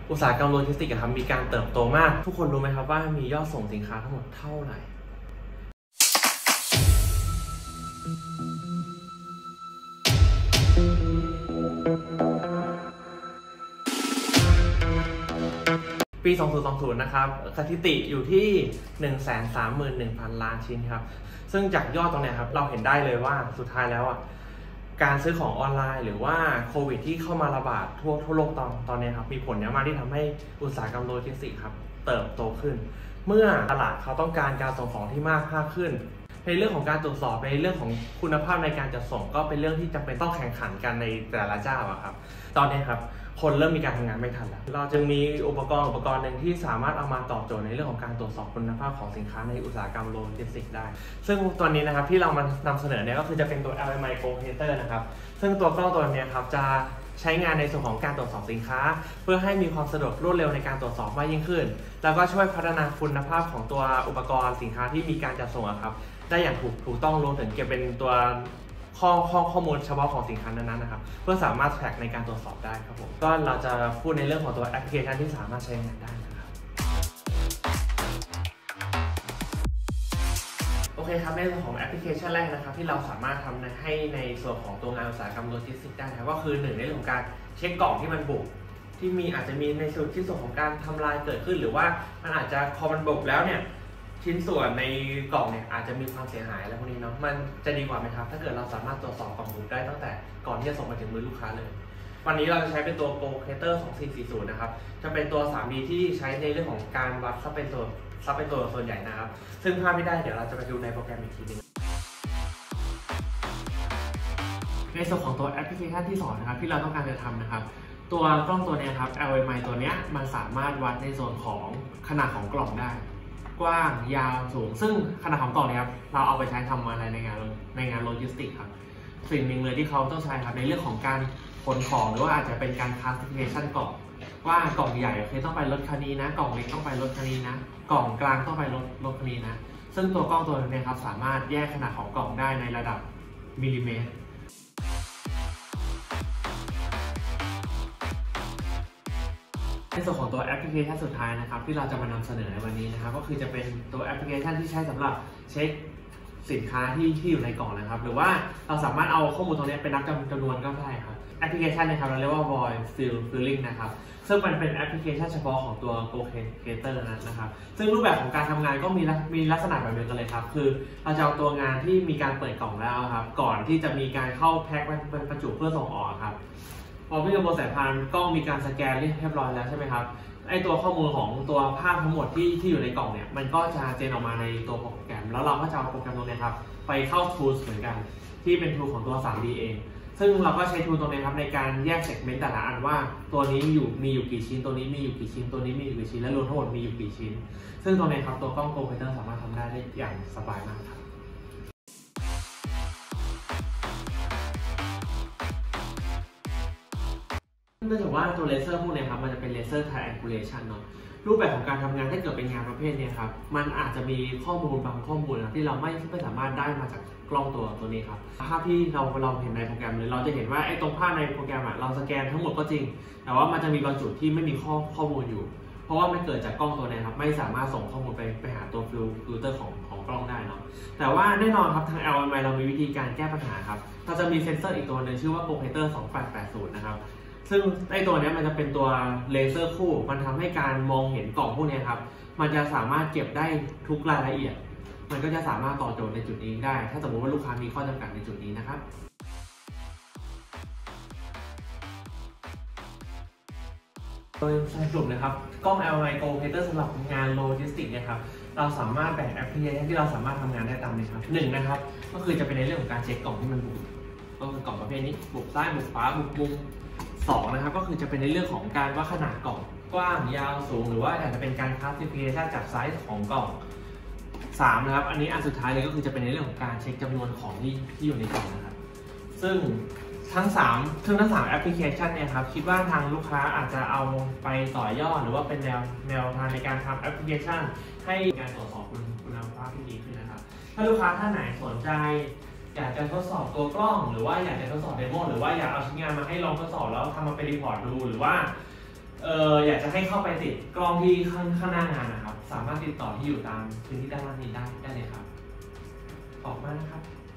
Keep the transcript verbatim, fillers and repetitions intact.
อุตสาหกรรมโลจิสติกส์ครับมีการเติบโตมากทุกคนรู้ไหมครับว่ามียอดส่งสินค้าทั้งหมดเท่าไหร่ปี สองพันยี่สิบ นะครับสถิติอยู่ที่ หนึ่งแสนสามหมื่นหนึ่งพัน ล้านชิ้นครับซึ่งจากยอดตรงนี้ครับเราเห็นได้เลยว่าสุดท้ายแล้วอ่ะการซื้อของออนไลน์หรือว่าโควิดที่เข้ามาระบาดทั่วทั่วโลกตอนตอนนี้ครับมีผลเยอะมากที่ทำให้อุตสาหกรรมโลจิสติกส์ครับเติบโตขึ้นเมื่อตลาดเขาต้องการการส่งของที่มากมากขึ้นในเรื่องของการตรวจสอบในเรื่องของคุณภาพในการจัดส่งก็เป็นเรื่องที่จำเป็นต้องแข่งขันกันในแต่ละเจ้าอะครับตอนนี้ครับคนเริ่มมีการทำงานไม่ทันแล้วเราจึงมีอุปกรณ์อุปกรณ์หนึ่งที่สามารถเอามาตอบโจทย์ในเรื่องของการตรวจสอบคุณภาพของสินค้าในอุตสาหกรรมโลจิสติกส์ได้ซึ่งตัวนี้นะครับที่เรามานำเสนอเนี่ยก็คือจะเป็นตัว แอล เอ็ม ไอ Copator นะครับซึ่งตัวกล้องตัวนี้ครับจะใช้งานในส่วนของการตรวจสอบสินค้าเพื่อให้มีความสะดวกรวดเร็วในการตรวจสอบมากยิ่งขึ้นแล้วก็ช่วยพัฒนาคุณภาพของตัวอุปกรณ์สินค้าที่มีการจัดส่งครับได้อย่างถูกถูกต้องรวมถึงเก็บเป็นตัวข้อข้อข้อมูลเฉพาะของสินค้านั้นๆนะครับเพื่อสามารถแทร็กในการตรวจสอบได้ครับผมก็เราจะพูดในเรื่องของตัวแอปพลิเคชันที่สามารถใช้งานได้นะครับโอเคครับในส่วนของแอปพลิเคชันแรกนะครับที่เราสามารถทำให้ในส่วนของตัวงานอุตสาหกรรมโลจิสติกส์ได้ครับก็คือหนึ่งในเรื่องของการเช็คกล่องที่มันบุบที่มีอาจจะมีในส่วนที่ส่วนของการทำลายเกิดขึ้นหรือว่ามันอาจจะพอมันบุบแล้วเนี่ยชิ้นส่วนในกล่องเนี่ยอาจจะมีความเสียหายอะไรพวกนี้เนาะมันจะดีกว่าไหมครับถ้าเกิดเราสามารถตรวจสอบกล่องบุบได้ตั้งแต่ก่อนที่จะส่งมาถึงมือลูกค้าเลยวันนี้เราจะใช้เป็นตัว Copator สองพันสี่สิบนะครับจะเป็นตัว ทรี ดี ที่ใช้ในเรื่องของการวัดซับเป็นตัวซับเป็นตัวส่วนใหญ่นะครับซึ่งภาพไม่ได้เดี๋ยวเราจะไปดูในโปรแกรมอีกทีนึงในส่วนของตัวแอปพลิเคชันที่สองนะครับที่เราต้องการจะทำนะครับตัวกล้องตัวนี้ครับ แอล เอ็ม ไอ ตัวนี้มันสามารถวัดในส่วนของขนาดของกล่องได้กว้างยาวสูงซึ่งขนาดของกล่องนี้ครับเราเอาไปใช้ทำอะไรในงานในงานโลจิสติกส์ครับสิ่งหนึ่งเลยที่เขาต้องใช้ครับในเรื่องของการขนของหรือว่าอาจจะเป็นการคลาสสิฟิเคชันกล่องว่ากล่องใหญ่คือต้องไปรถคันนี้นะกล่องเล็กต้องไปรถคันนี้นะกล่องกลางต้องไปรถรถคันนี้นะซึ่งตัวกล้องตัวนี้ครับสามารถแยกขนาดของกล่องได้ในระดับมิลลิเมตรในส่วนของตัวแอปพลิเคชันสุดท้ายนะครับที่เราจะมานำเสนอในวันนี้นะครับก็คือจะเป็นตัวแอปพลิเคชันที่ใช้สำหรับเช็คสินค้าที่ที่อยู่ในกล่องนะครับหรือว่าเราสามารถเอาข้อมูลตรงนี้ไปนับจำนวนก็ได้ครับแอปพลิเคชันนะครับเราเรียกว่า Void Fill Filling นะครับซึ่งมันเป็นแอปพลิเคชันเฉพาะของตัว Copator นะครับซึ่งรูปแบบของการทำงานก็มีมีลักษณะแบบเดียวกันเลยครับคือเราจะเอาตัวงานที่มีการเปิดกล่องแล้วครับก่อนที่จะมีการเข้าแพ็คเป็นบรรจุเพื่อส่งออกครับพอวิ่งบนสายพานกล้องมีการสแกนเรียบร้อยแล้วใช่ไหมครับไอตัวข้อมูลของตัวภาพทั้งหมดที่ที่อยู่ในกล่องเนี่ยมันก็จะเจนออกมาในตัวโปรแกรมแล้วเราก็จะเอาโปรแกรมตรงนี้ครับไปเข้า Tools เหมือนกันที่เป็น Tool ของตัว ทรี ดี เองซึ่งเราก็ใช้ Tool ตรงนี้ครับในการแยก segment แต่ละอันว่าตัวนี้อยู่มีอยู่กี่ชิ้นตัวนี้มีอยู่กี่ชิ้นตัวนี้มีอยู่กี่ชิ้นและรวมทั้งหมดมีอยู่กี่ชิ้นซึ่งตรงนี้ครับตัวกล้อง Copator สามารถทำได้ได้อย่างสบายมากครับเนื่องจากว่าตัวเลเซอร์พวกนี้ครับมันจะเป็นเลเซอร์ triangulation เนาะรูปแบบของการทำงานถ้าเกิดเป็นงานประเภทนี้ครับมันอาจจะมีข้อมูลบางข้อมูลนะที่เราไม่ไม่สามารถได้มาจากกล้องตัวตัวนี้ครับภาพที่เราเราเห็นในโปรแกรมเลยเราจะเห็นว่าไอ้ตรงภาพในโปรแกรมอะเราสแกนทั้งหมดก็จริงแต่ว่ามันจะมีบางจุดที่ไม่มีข้อข้อมูลอยู่เพราะว่ามันเกิดจากกล้องตัวนี้ครับไม่สามารถส่งข้อมูลไปไปหาตัวฟิลเตอร์ของของกล้องได้เนาะแต่ว่าแน่นอนครับทาง แอล เอ็ม ไอ เรามีวิธีการแก้ปัญหาครับเราจะมีเซนเซอร์อีกตัวนึงชื่อว่า Copator สองพันแปดสิบนะครับซึ่งไอตัวนี้มันจะเป็นตัวเลเซอร์คู่มันทำให้การมองเห็นกล่องพวกนี้ครับมันจะสามารถเก็บได้ทุกรายละเอียดมันก็จะสามารถตอบโจทย์ในจุดนี้ได้ถ้าสมมติว่าลูกค้ามีข้อจำกัดในจุดนี้นะครับโดยสรุปนะครับกล้อง แอล เอ็ม ไอ Copator สำหรับงานโลจิสติกส์เนี่ยครับเราสามารถแบ่งแอปพลิเคชันที่เราสามารถทำงานได้ตามนี้ครับหนึ่งนะครับก็คือจะเป็นในเรื่องของการเช็คกล่องที่มันบุบก็คือกล่องประเภทนี้บุบซ้ายบุบขวาบุบมุมสองนะครับก็คือจะเป็นในเรื่องของการวัดขนาดกล่องกว้างยาวสูงหรือว่าอาจจะเป็นการคลาสสิฟิเคชันจากไซส์ของกล่องสามนะครับอันนี้อันสุดท้ายเลยก็คือจะเป็นในเรื่องของการเช็คจำนวนของที่ที่อยู่ในกล่องนะครับซึ่งทั้งสามซึ่งทั้งสามแอปพลิเคชันเนี่ยครับคิดว่าทางลูกค้าอาจจะเอาไปต่อยอดหรือว่าเป็นแนวแนวทางในการทำแอปพลิเคชันให้การตรวจสอบคุณภาพที่ดีขึ้นนะครับถ้าลูกค้าท่านไหนสนใจอยากจะทดสอบตัวกล้องหรือว่าอยากจะทดสอบเดโมหรือว่าอยากเอาชิ้นงานมาให้ลองทดสอบแล้วทำมาเป็นรีพอร์ตดูหรือว่าเอออยากจะให้เข้าไปติดกล้องที่ข้างข้างหน้างานนะครับสามารถติดต่อที่อยู่ตามพื้นที่ด้านล่างนี้ได้ได้เลยครับออกมานะครับ